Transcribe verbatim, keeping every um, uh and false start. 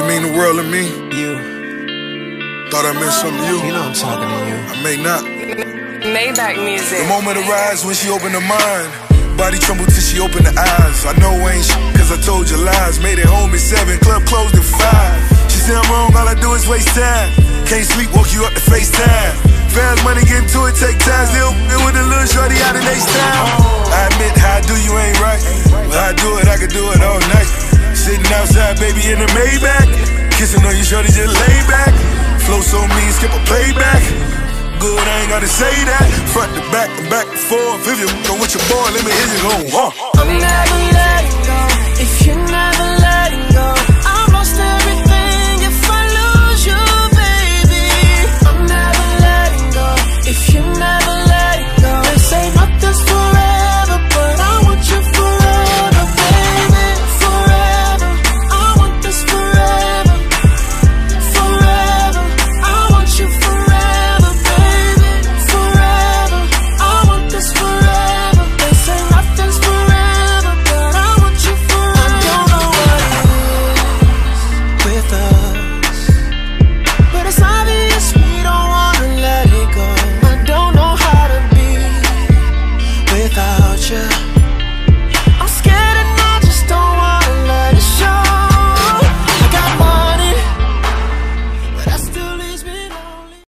mean the world to me. You. Thought I meant something to you. You know I'm talking to you. I may not. Maybach music. The moment arrives when she opened her mind. Body trembled till she opened her eyes. I know ain't sh** cause I told you lies. Made it home at seven, club closed at five. She said I'm wrong, all I do is waste time. Can't sleep, woke you up to FaceTime. Fast money, get into it, take time. Still with a little shorty out in H-Town. I admit how I do you ain't right, but how I do it, I could do it all night. Sitting outside, baby, in the Maybach. Kissing on you, shorty, just lay back. Flow so mean, skip a playback. Good, I ain't gotta say that. Front to back and back and forth. If you go with your boy, let me hear you go. Huh. I'm never letting go if you